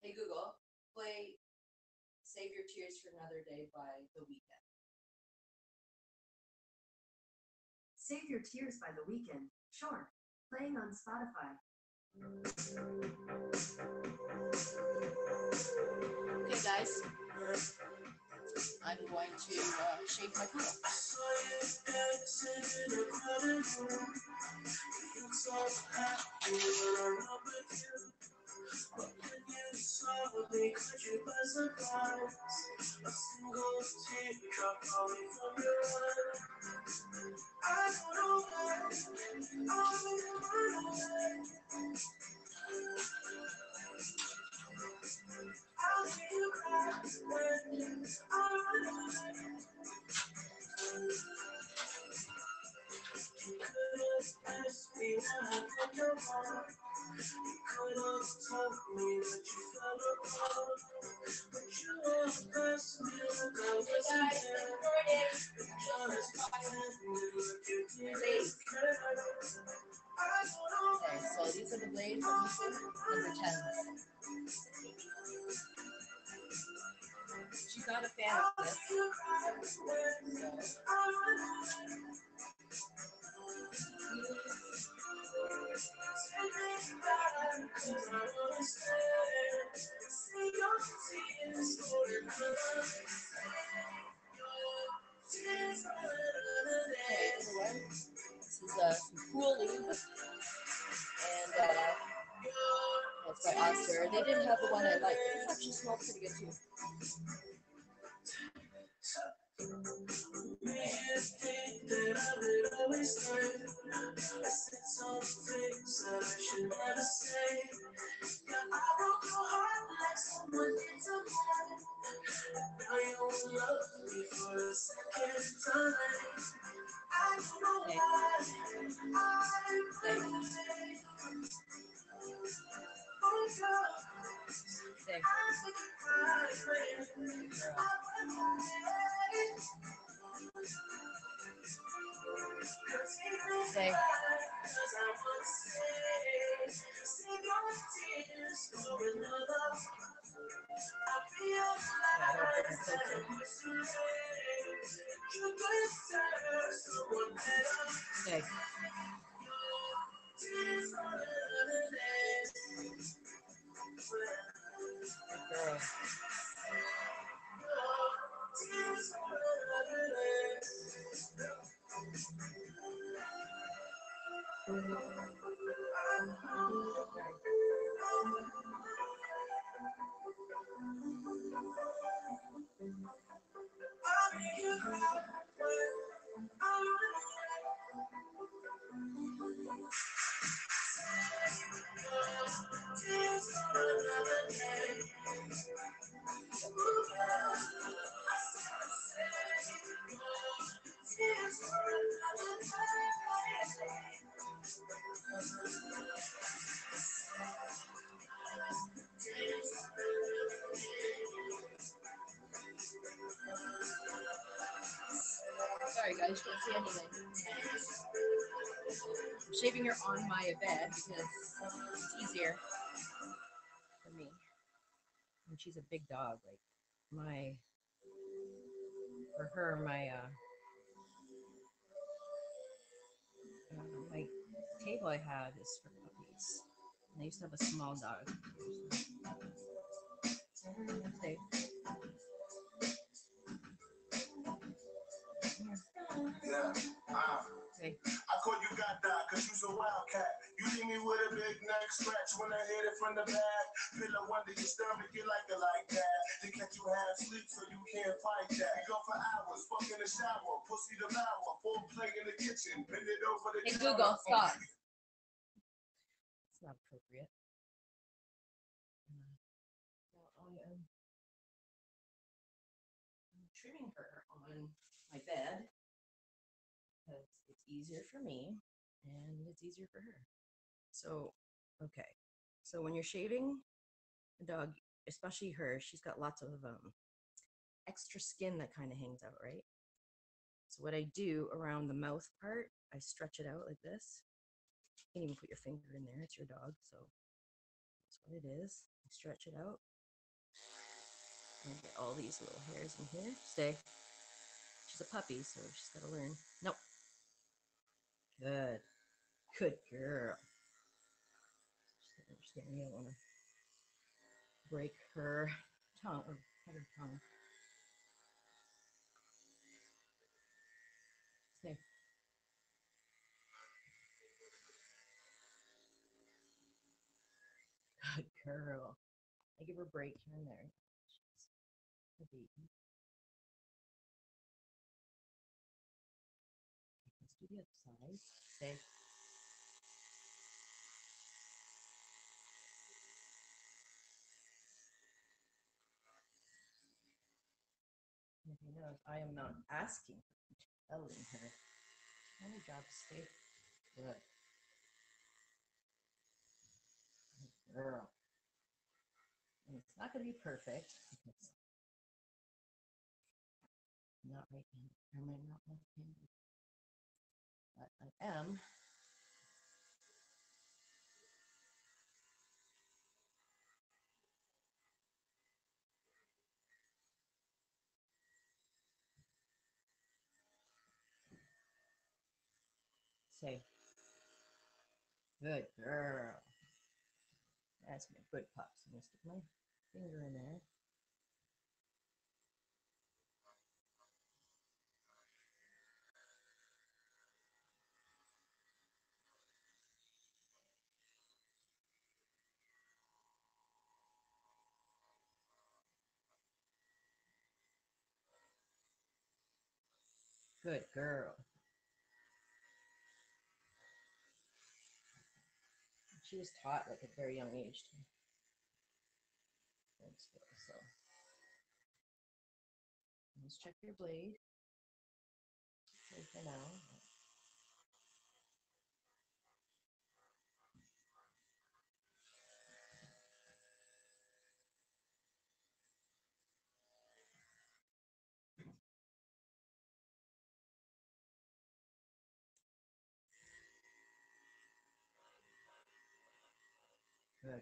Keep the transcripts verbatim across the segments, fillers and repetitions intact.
Hey Google, play Save Your Tears for Another Day by The Weeknd. Save Your Tears by The Weeknd. Sure. Playing on Spotify. Okay guys, I'm going to uh, shave my poodle. Okay, so these are the blades I'm using, number tens. She's not a fan of this. So. Okay, everyone, this is uh, some cool leaves, and uh, that's by Oscar. They didn't have the one I liked, but this actually smells pretty good too. Stay. Stay. Stay. Okay. Good girl. Sorry guys, you can't see anything. I'm shaving her on my bed because it's easier for me. And she's a big dog. Like my, for her, my uh, uh, my table I have is for puppies. And I used to have a small dog. Stay. Yeah. Uh, Okay. I call you got that cause you's a wildcat. You leave me with a big neck scratch when I hit it from the back. Pillow under your stomach, you like it like that. They catch you half sleep so you can't fight that. We go for hours, fuck in the shower, pussy devour, full play in the kitchen, bend it over the Hey counter. Google, stop. It's not appropriate. Uh, now I am I'm trimming her on my bed because it's easier for me and it's easier for her. So, okay. So when you're shaving a dog, especially her, she's got lots of um, extra skin that kind of hangs out, right? So what I do around the mouth part, I stretch it out like this. You can even put your finger in there. It's your dog, so that's what it is. You stretch it out. And get all these little hairs in here. Stay. She's a puppy, so she's got to learn. Nope. Good. Good girl. She's understanding. You don't want to break her tongue or cut her tongue. Stay. Good girl. I give her a break here and there. She's a baby. Let's do the other side. Stay. And if you notice, I am not asking her, telling her. My job to stay. Good. Good girl. And it's not going to be perfect because I'm not right handed. Am I not left handed? But I am. Say, good girl. That's my good pups. I'm going to stick my finger in there. Good girl. She was taught like at a very young age to hold still. So let's check your blade. Okay, for now. Good.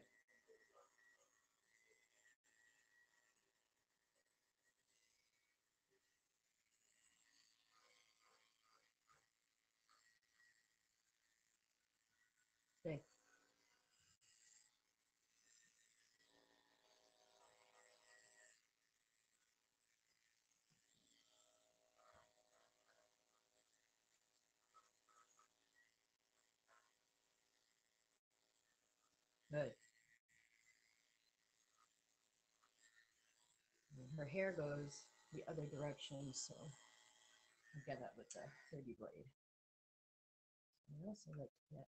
Stay. Good. Her hair goes the other direction, so I get that with the thirty blade. I also like to get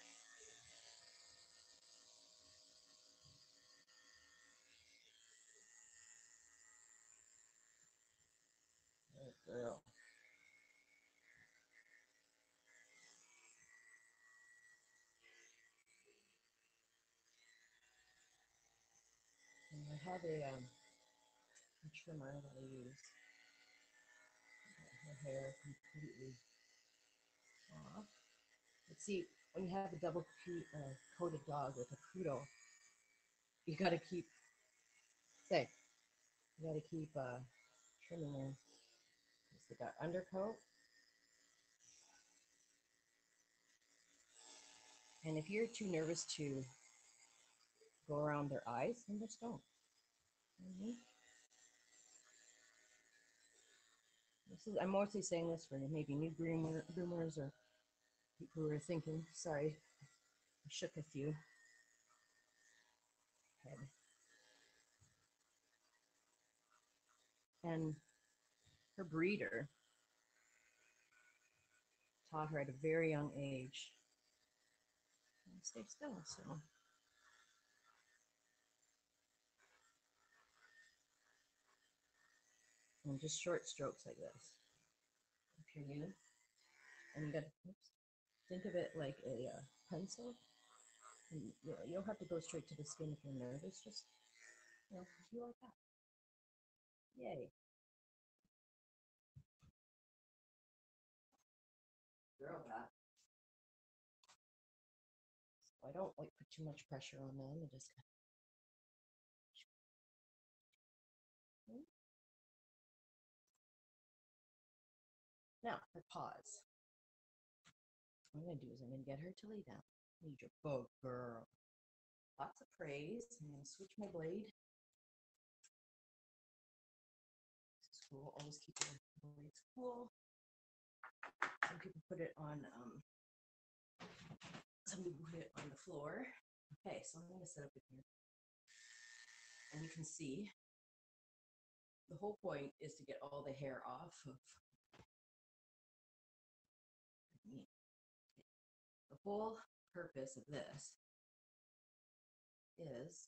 good girl. And I have a, um, a trimmer that I use. Get her hair completely off. But see, when you have a double uh, coated dog with a poodle, you got to keep, say, you got to keep uh, trimming her. They got undercoat. And if you're too nervous to go around their eyes, then just don't. Mm-hmm. This is, I'm mostly saying this for maybe new groomer, groomers or people who are thinking, sorry, I shook a few. Head. And her breeder taught her at a very young age. And stay still, so. And just short strokes like this. If you're new, and you got to think of it like a uh, pencil. And, you know, you don't have to go straight to the skin if you're nervous. Just, you know, do like that. Yay. Girl, that. So I don't like put too much pressure on them. I just Now, her paws. What I'm going to do is I'm going to get her to lay down. Need your good girl. Lots of praise. I'm going to switch my blade. This is cool. Always keep your blades cool. Some people put it on, um, some people put it on the floor. Okay, so I'm going to set up with here. And you can see the whole point is to get all the hair off of me. The whole purpose of this is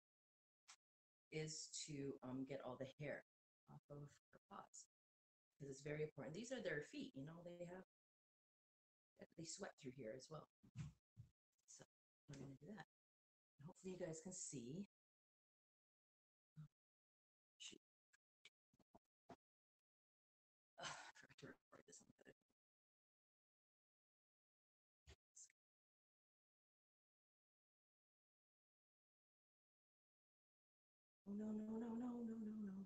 is to um, get all the hair off of her paws because it's very important. These are their feet, you know, they have they sweat through here as well. So I'm going to do that. Hopefully you guys can see. Shoot. Uh, I forgot to record this on the other. Oh no, no, no, no, no, no, no.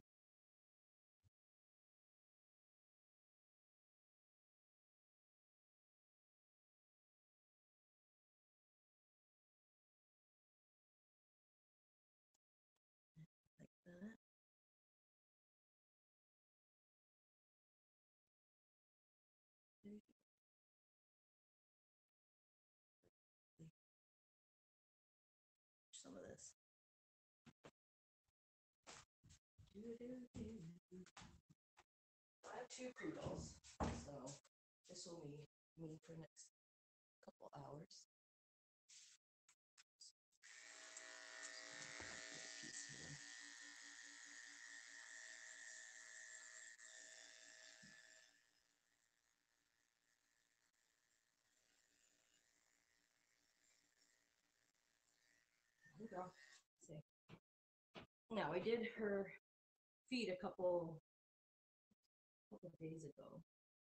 Like that. There you go. Some of this. I have two poodles, so this will be me for the next couple hours. Piece here. There you go. See. Now I did her feet a couple couple of days ago.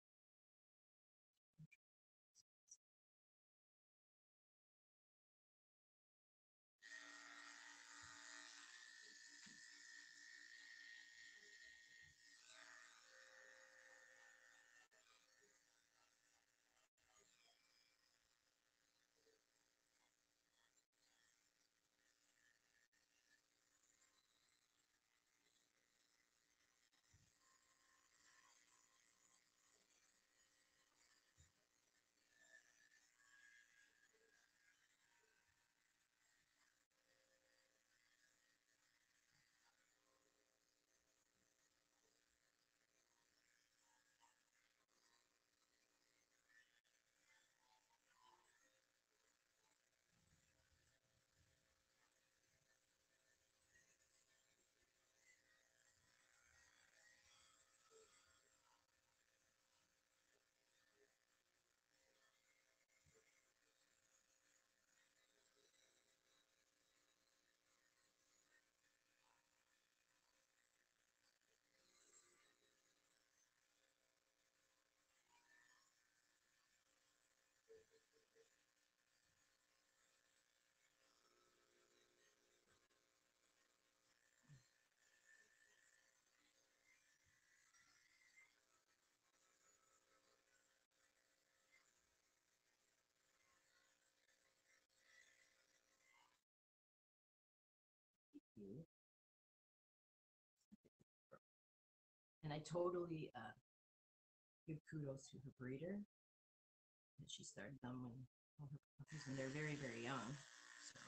And I totally uh, give kudos to her breeder. She started them when all her puppies when they're very, very young. So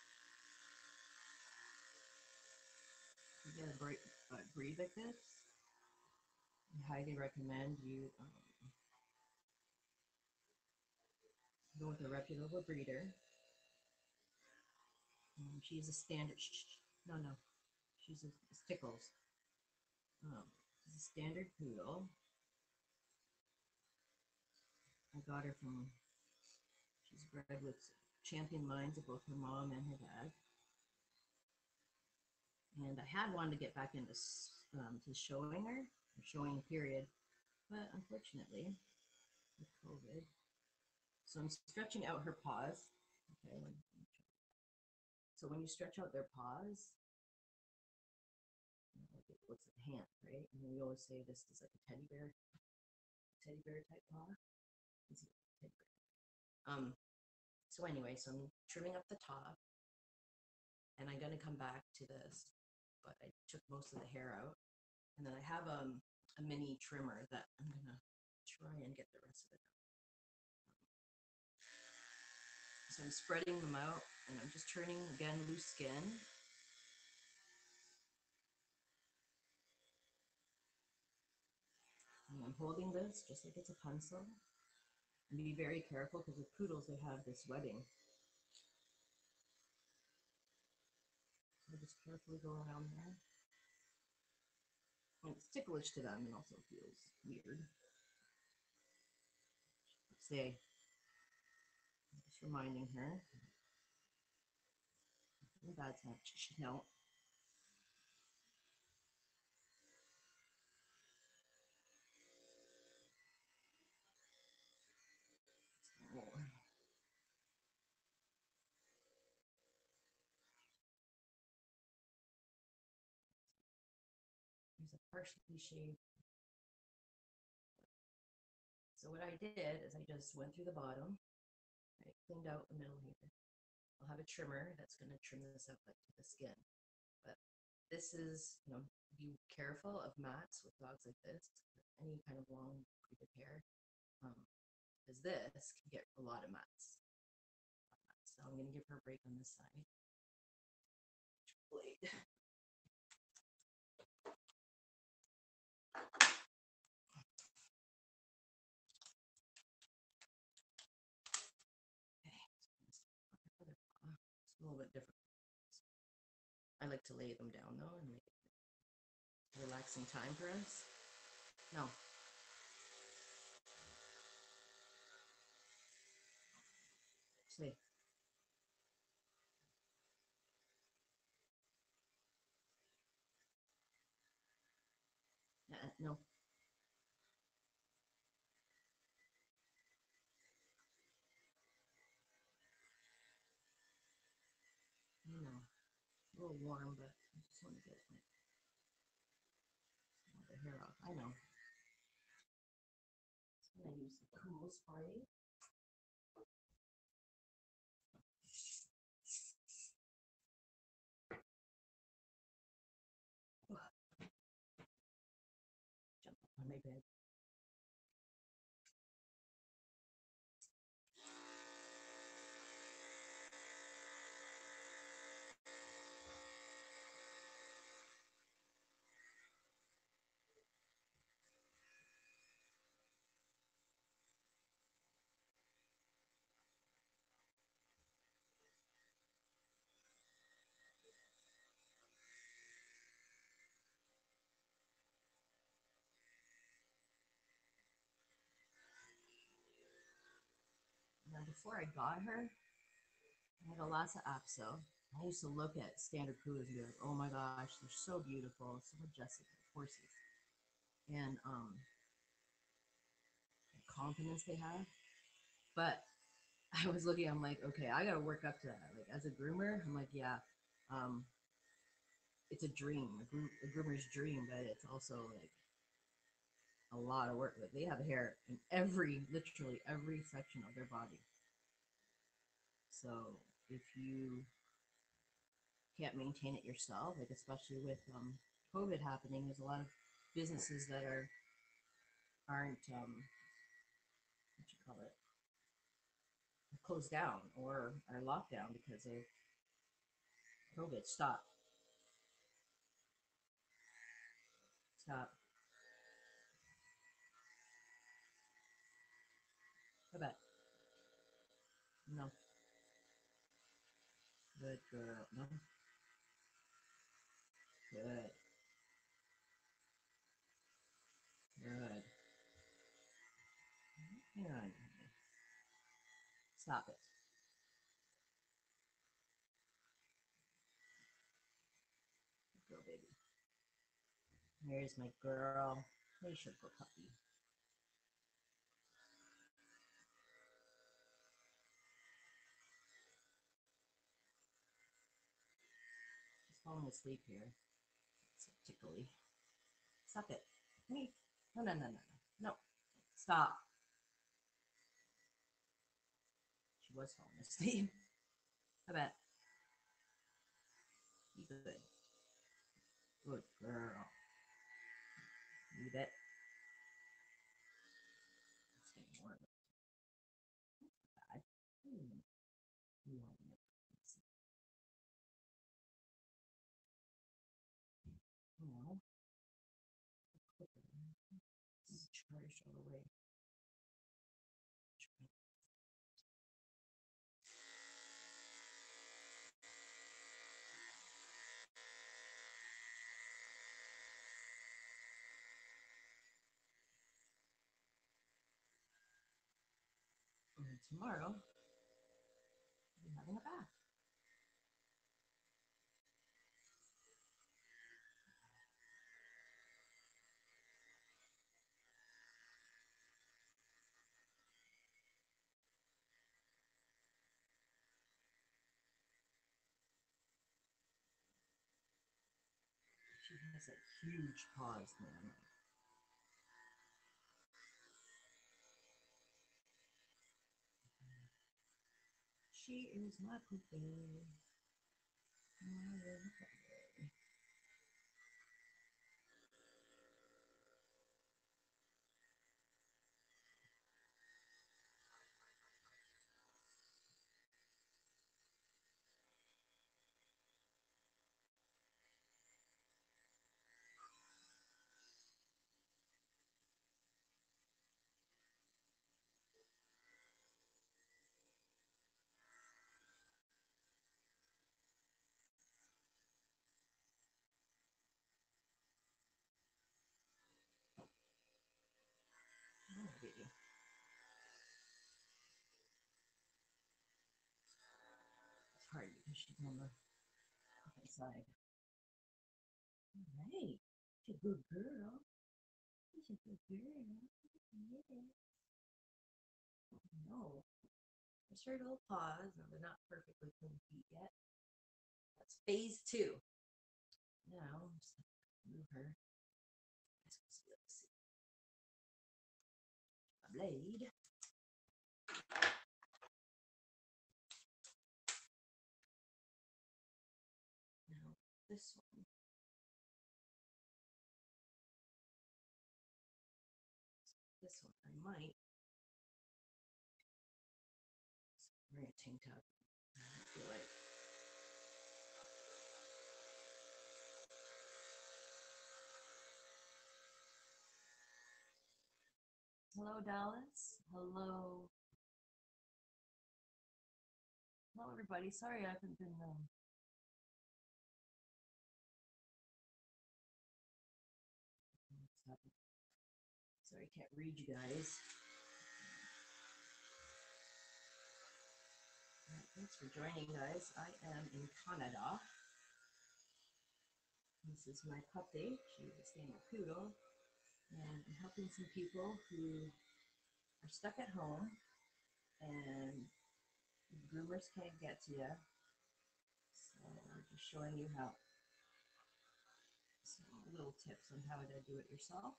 if you get a breed, uh, breed like this, I highly recommend you um, go with a reputable breeder. Um, she's a standard. Sh- sh- no, no, she's a Stickles. Um, she's a standard poodle. I got her from. She's bred with champion minds of both her mom and her dad. And I had wanted to get back into um, to showing her, showing period, but unfortunately, with COVID. So I'm stretching out her paws. Okay. So when you stretch out their paws, it looks like a hand, right? And we always say this is like a teddy bear teddy bear type paw. You see teddy bear. Um, so anyway, so I'm trimming up the top, and I'm gonna come back to this, but I took most of the hair out, and then I have um, a mini trimmer that I'm gonna try and get the rest of it out. So I'm spreading them out, and I'm just turning again loose skin. And I'm holding this just like it's a pencil. And be very careful because with poodles they have this webbing. So just carefully go around there. And it's ticklish to them and also feels weird. Say, just reminding her. Bad touch. No. There's a partially shaved. So what I did is I just went through the bottom. I cleaned out the middle here. I'll have a trimmer that's going to trim this up like to the skin. But this is, you know, be careful of mats with dogs like this, any kind of long braided hair, um, because this can get a lot of mats. So I'm going to give her a break on this side. Blade. It's a little bit different. I like to lay them down though and make it a relaxing time for us. No. See. Uh, no. I know. A little warm, but I just want to get my, the hair off. I know. I'm going to use the cool spray. Jump up on my bed. Now, before I got her, I had a Lhasa Apso. I used to look at standard poodles and be like, oh my gosh, they're so beautiful, so majestic, horses. And um, the confidence they have. But I was looking, I'm like, okay, I gotta work up to that. Like, as a groomer, I'm like, yeah, um, it's a dream, a, groom, a groomer's dream, but it's also like a lot of work. Like, they have hair in every, literally every section of their body. So if you can't maintain it yourself, like especially with um, COVID happening, there's a lot of businesses that are aren't um, what you call it, closed down or are locked down because of COVID. Stop. Stop. Go back. No. Good girl. No. Good. Good. Hang on. Stop it. Good girl, baby. Here's my girl. Hey, sugar puppy. She's falling asleep here. It's so tickly. Stop it. Me. No, no, no, no, no. No. Stop. She was falling asleep. I bet. You good. Good girl. You bet. It's getting warm. Bad. Hmm. You want me to- Oh. Charged all the way. And tomorrow, I'm having a bath. She has like huge paws, man. She is my poopy. My little puppy. Oh, baby. It's hard because she's on the other side. All right. She's a good girl. She's a good girl. Yeah. No. There's her little paws. No, they're not perfectly clean feet yet. That's phase two. Now, I'm just gonna move her. Let's see. Let's see. A blade. Now, this one. This one, I might. Wearing a tank top. I feel like. Hello, Dallas. Hello. Hello, everybody. Sorry I haven't been. Um... Sorry, I can't read you guys. Right, thanks for joining, guys. I am in Canada. This is my puppy. She's a standard poodle. And I'm helping some people who are stuck at home and groomers can't get to you. So I'm just showing you how some little tips on how to do it yourself.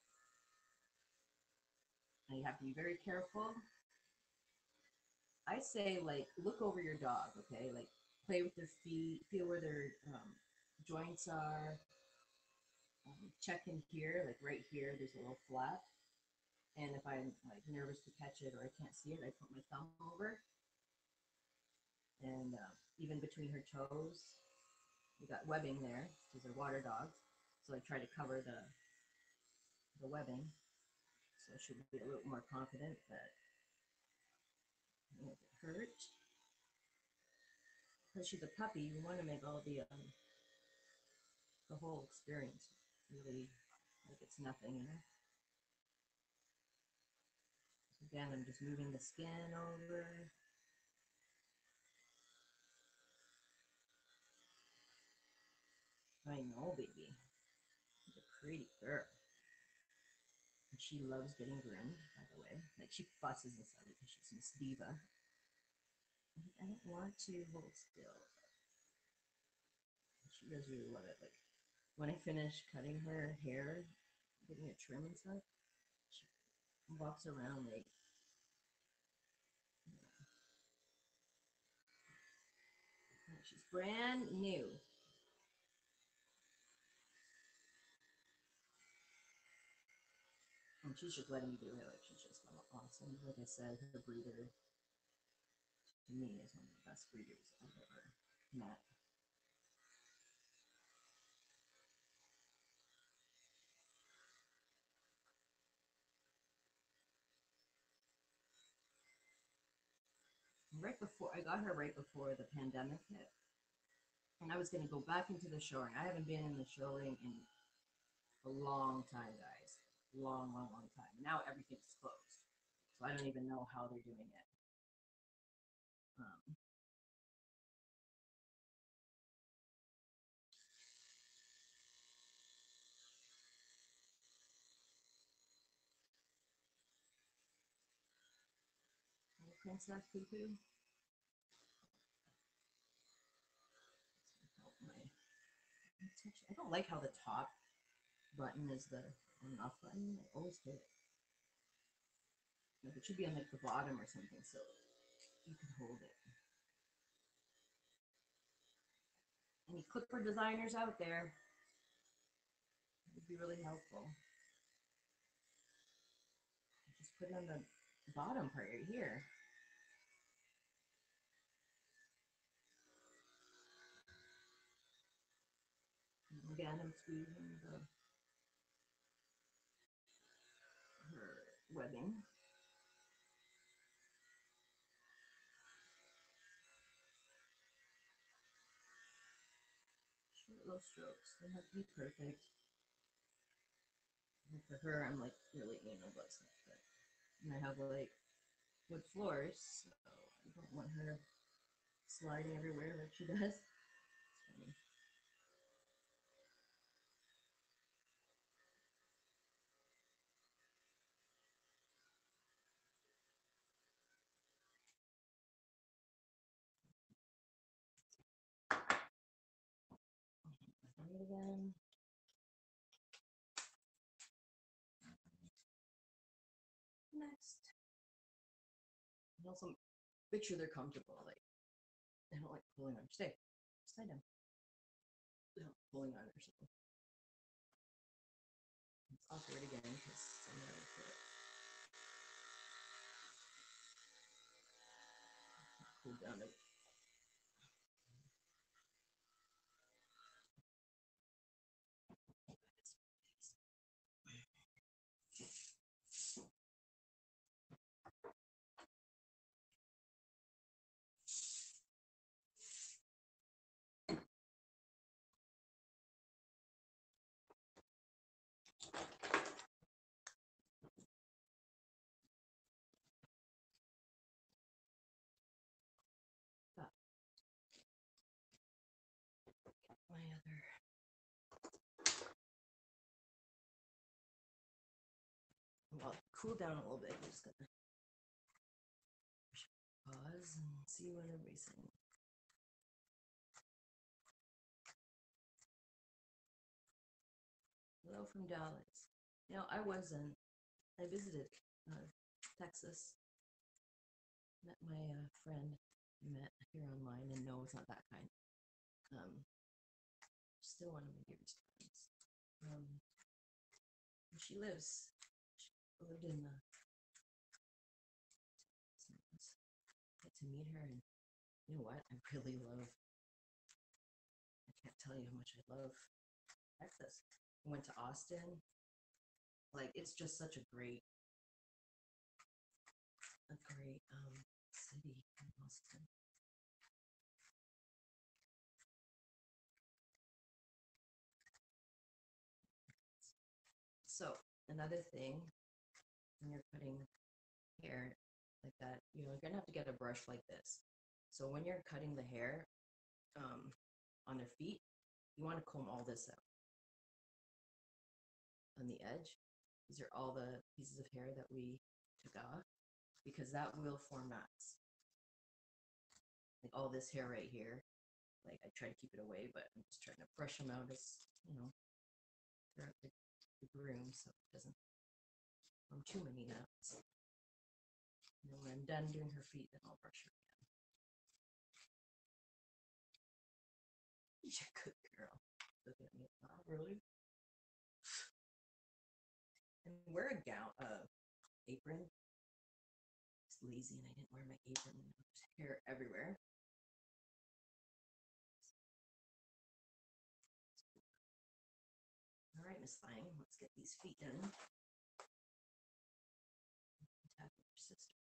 And you have to be very careful. I say, like, look over your dog, okay? Like, play with their feet, feel where their um, joints are. Um, check in here, like right here, there's a little flap. And if I'm like nervous to catch it or I can't see it, I put my thumb over. And uh, even between her toes, we got webbing there because they're water dogs. So I try to cover the the webbing, so she'll be a little more confident that it won't get hurt. Because she's a puppy, you want to make all the um, the whole experience really like it's nothing, you know. So again, I'm just moving the skin over. I know, baby. She's a pretty girl. And she loves getting groomed, by the way. Like, she fusses and stuff because she's Miss Diva. I don't want to hold still. She does really love it. Like, when I finish cutting her hair, getting it trim and stuff, she walks around like she's brand new. And she's just letting me do her. Like she's just awesome. Like I said, her breeder to me is one of the best breeders I've ever met. Right before I got her, right before the pandemic hit, and I was going to go back into the showing. I haven't been in the showing in a long time, guys. Long, long, long time. Now everything's closed, so I don't even know how they're doing it. Um, Princess Cuckoo. I don't like how the top button is the on off button. I always hit it. Like it should be on like the bottom or something so you can hold it. Any clipper designers out there, it would be really helpful. Just put it on the bottom part right here. And again, I'm squeezing the her webbing. Short little strokes. They have to be perfect. And for her, I'm like really anal about stuff. But and I have like wood floors, so I don't want her sliding everywhere like she does. Again. Next. And also make sure they're comfortable. Like I don't like pulling on. Stay. Stay down. No, pulling on or something. It's awkward again because I never put it. Cool down it. My other well, cool down a little bit. I'm just gonna pause and see what everybody's saying. Hello from Dallas. You know, I wasn't. I visited uh, Texas. Met my uh, friend I met here online, and no, it's not that kind. Um, still one of my dearest friends. Um, she lives. She lived in the. Get to meet her, and you know what? I really love. I can't tell you how much I love Texas. I went to Austin. Like it's just such a great, a great um, city in Austin. So another thing, when you're cutting hair like that, you know, you're gonna have to get a brush like this. So when you're cutting the hair um, on their feet, you want to comb all this out on the edge. These are all the pieces of hair that we took off because that will form knots. Like all this hair right here, like I try to keep it away, but I'm just trying to brush them out as, you know, throughout the, the broom so it doesn't from too many naps. And then when I'm done doing her feet, then I'll brush her again. She's a good girl. Look at me. Not really. And wear a gown, uh, apron. It's lazy, and I didn't wear my apron. There's hair everywhere. All right, Miss Fine, let's get these feet done. Tap with your sister.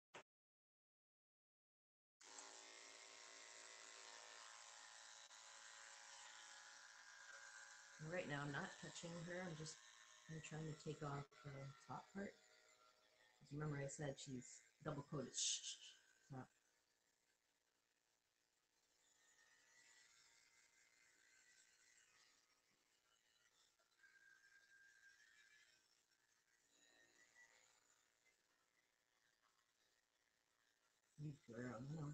And right now, I'm not touching her. I'm just I'm trying to take off the top part. Because remember, I said she's double coated. Shh, shh, shh. Stop. You girl, no.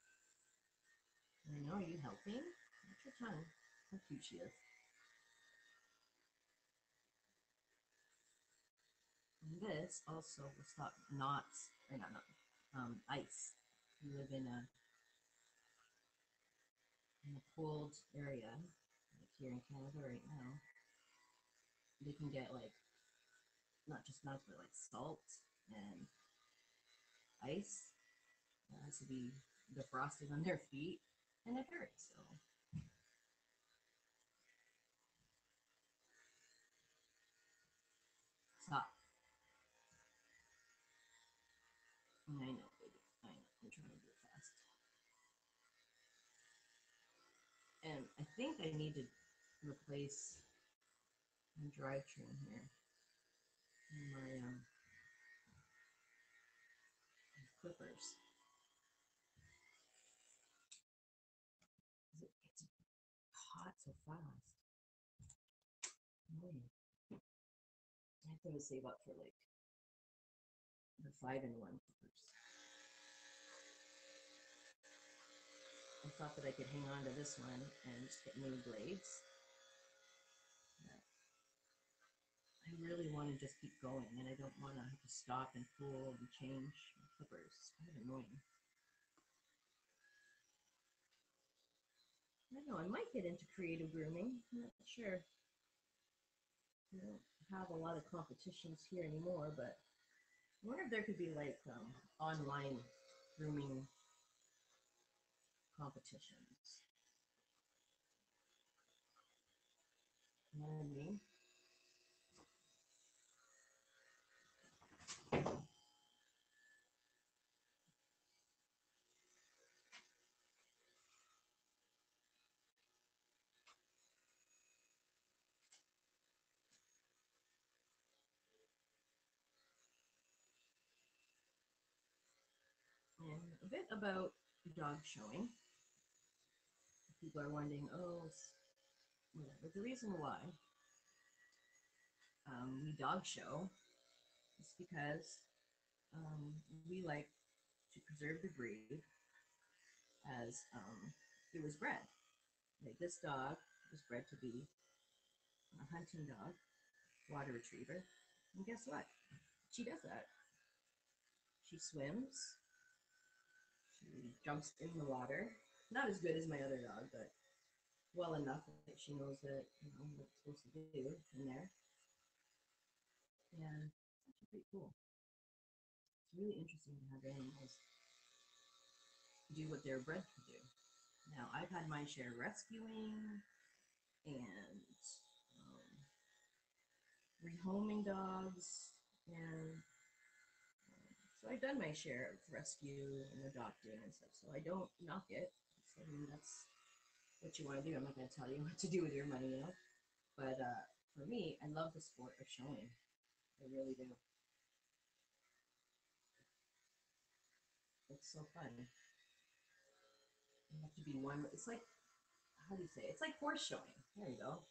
I know, are you helping? Watch your tongue. How cute she is. And this also will stop knots, or not knots, um, ice. You live in a in a cold area, like here in Canada right now. They can get like not just knots, but like salt and ice. It has to be defrosted on their feet, and it hurts. So stop. I know, baby. I know. I'm trying to do it fast. And I think I need to replace my drivetrain here. And my um, clippers. It gets hot so fast. Annoying. I have to save up for like the five in one clippers. I thought that I could hang on to this one and just get new blades. I really want to just keep going, and I don't want to have to stop and pull and change my clippers. It's kind of annoying. I don't know, I might get into creative grooming. I'm not sure. We don't have a lot of competitions here anymore, but I wonder if there could be like um, online grooming competitions. You know what I mean? And a bit about dog showing. People are wondering, oh, whatever. The reason why um, we dog show is because um, we like to preserve the breed as um, it was bred. Like this dog was bred to be a hunting dog, water retriever. And guess what? She does that. She swims. She jumps in the water. Not as good as my other dog, but well enough that she knows that you know what it's supposed to do in there. And it's actually pretty cool. It's really interesting to have animals do what they're bred to do. Now, I've had my share of rescuing and um, rehoming dogs, and um, so I've done my share of rescue and adopting and stuff. So I don't knock it. I mean, that's what you want to do. I'm not going to tell you what to do with your money, you know. But uh, for me, I love the sport of showing. I really do. It's so fun. You have to be one. It's like, how do you say it? It's like horse showing. There you go.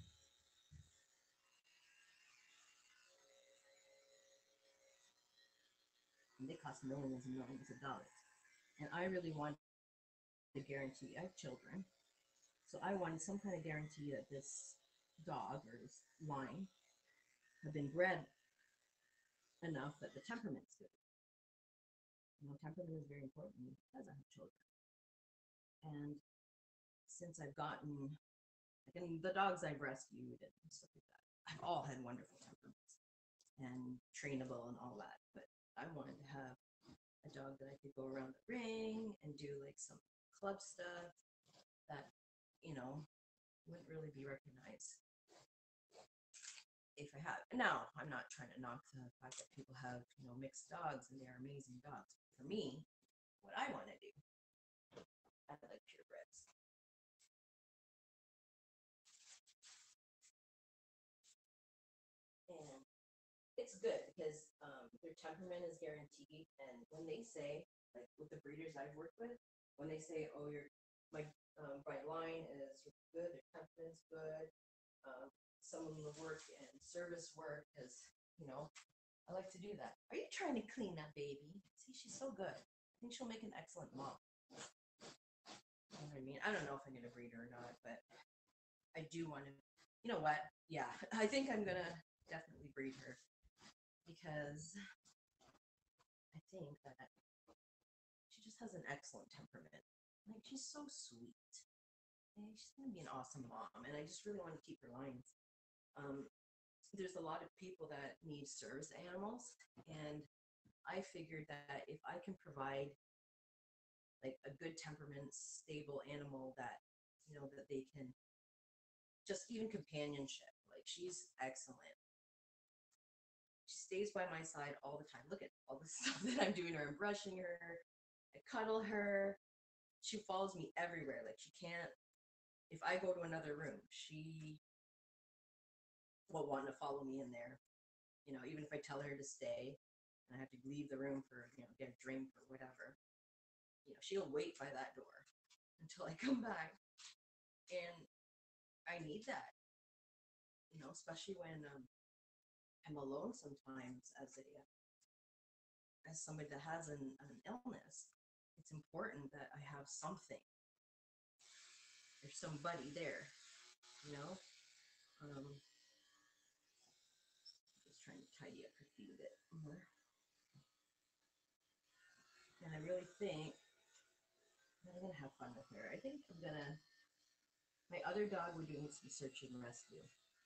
And they cost millions and millions of dollars. And I really want the guarantee. I have children, so I wanted some kind of guarantee that this dog or this line have been bred enough that the temperament's good. You know, temperament is very important because I have children. And since I've gotten, like, and the dogs I've rescued and stuff like that, I've all had wonderful temperaments and trainable and all that. But I wanted to have a dog that I could go around the ring and do like some club stuff that, you know, wouldn't really be recognized if I had. Now, I'm not trying to knock the fact that people have, you know, mixed dogs and they're amazing dogs. For me, what I want to do, I like purebreds. And it's good because um, their temperament is guaranteed. And when they say, like with the breeders I've worked with, when they say, "Oh, your my um, my line is good, their temperament's good," um, some of the work and service work is, you know, I like to do that. Are you trying to clean that baby? See, she's so good. I think she'll make an excellent mom. You know what I mean? I don't know if I'm gonna breed her or not, but I do want to. You know what? Yeah, I think I'm gonna definitely breed her because I think that she just has an excellent temperament. Like she's so sweet. And she's gonna be an awesome mom, and I just really want to keep her lines. Um, there's a lot of people that need service animals, and I figured that if I can provide like a good temperament, stable animal that, you know, that they can just even companionship, like she's excellent. She stays by my side all the time. Look at all the stuff that I'm doing to her. I'm brushing her. I cuddle her. She follows me everywhere. Like she can't. If I go to another room, she will want to follow me in there. You know, even if I tell her to stay, and I have to leave the room for, you know, get a drink or whatever. You know, she'll wait by that door until I come back, and I need that. You know, especially when um, I'm alone sometimes as a as somebody that has an, an illness. It's important that I have something. There's somebody there, you know. Um, just trying to tidy up her feet a bit more. And I really think that I'm gonna have fun with her. I think I'm gonna. My other dog, we're doing some search and rescue,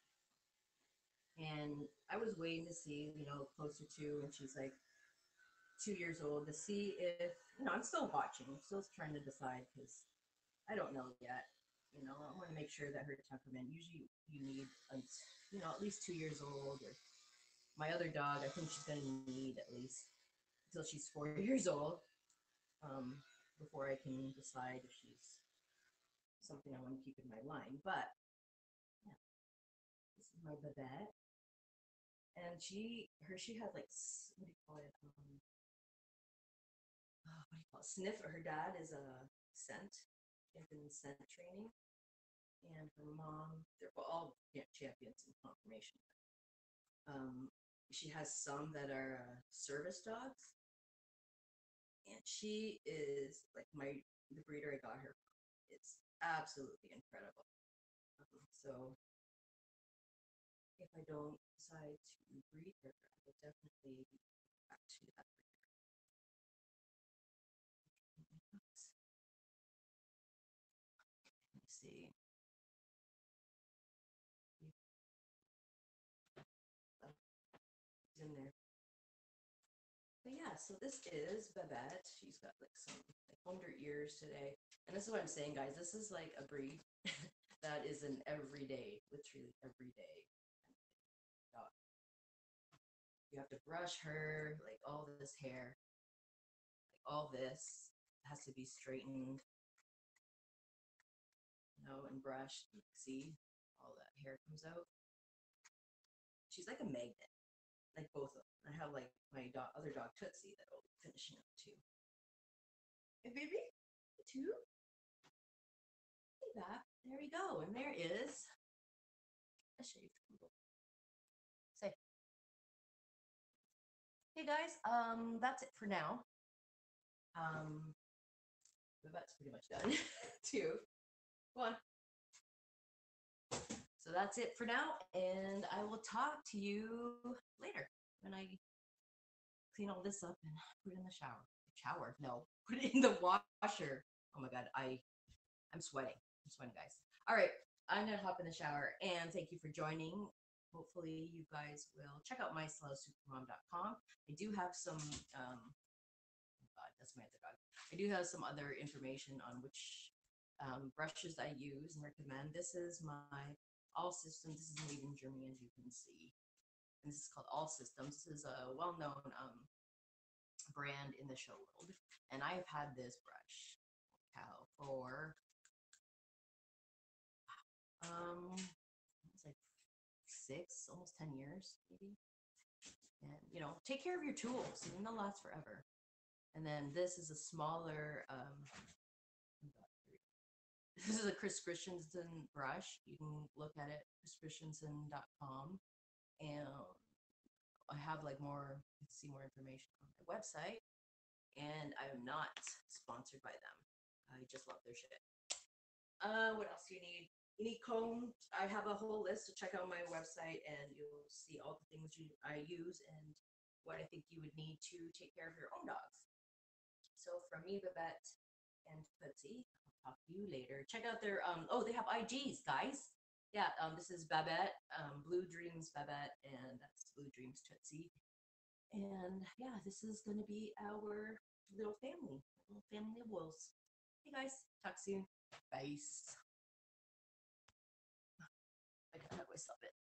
and I was waiting to see, you know, closer to when she's like two years old to see if, you know, I'm still watching. I'm still trying to decide because I don't know yet. You know, I want to make sure that her temperament. Usually, you need, you know, at least two years old. Or my other dog, I think she's going to need at least until she's four years old um, before I can decide if she's something I want to keep in my line. But yeah, this is my Babette, and she, her, she had like what do you call it? Um, oh, what do you call it? Sniff. Her dad is a scent. She's been in scent training, and her mom. They're all yeah, champions in conformation. Um, she has some that are uh, service dogs, and she is like my the breeder I got her from. It's absolutely incredible. Um, so if I don't decide to breed her, I will definitely go back to that breeder. Let me see. Oh, he's in there. But yeah, so this is Babette. She's got like some like under ears today. And this is what I'm saying, guys. This is like a breed that is an everyday, literally everyday dog. You have to brush her, like all this hair, like all this has to be straightened, you know, and brushed. You can see all that hair comes out. She's like a magnet, like both of them. I have like my dog, other dog Tootsie that will be finishing up too. Hey, baby, two. That. There we go. And there is a shaved poodle. Say, hey guys, um, that's it for now. Um, that's pretty much done too. Come on. So that's it for now, and I will talk to you later when I clean all this up and put it in the shower. Shower? No, put it in the washer. Oh my god, I I'm sweating. I'm sweating, guys. All right, I'm gonna hop in the shower and thank you for joining. Hopefully, you guys will check out my slow supermom dot com. I do have some. Um, oh god, that's my other dog. I do have some other information on which um, brushes I use and recommend. This is my All Systems. This is made in Germany, as you can see. And this is called All Systems. This is a well-known um, brand in the show world, and I've had this brush cow for um, it's like six, almost ten years, maybe. And you know, take care of your tools, and they'll last forever. And then this is a smaller. Um, this is a Chris Christensen brush. You can look at it, chris christensen dot com, and I have like more. You can see more information on my website. And I am not sponsored by them. I just love their shit. Uh, what else do you need? You need comb. I have a whole list. So check out my website, and you'll see all the things you, I use and what I think you would need to take care of your own dogs. So from me, Babette and Tootsie, I'll talk to you later. Check out their um. Oh, they have I Gs, guys. Yeah. Um. This is Babette. Um. Blue Dreams Babette, and that's Blue Dreams Tootsie. And yeah, this is going to be our little family, little family of wolves. Hey guys, talk soon. Bye. I gotta hug myself it.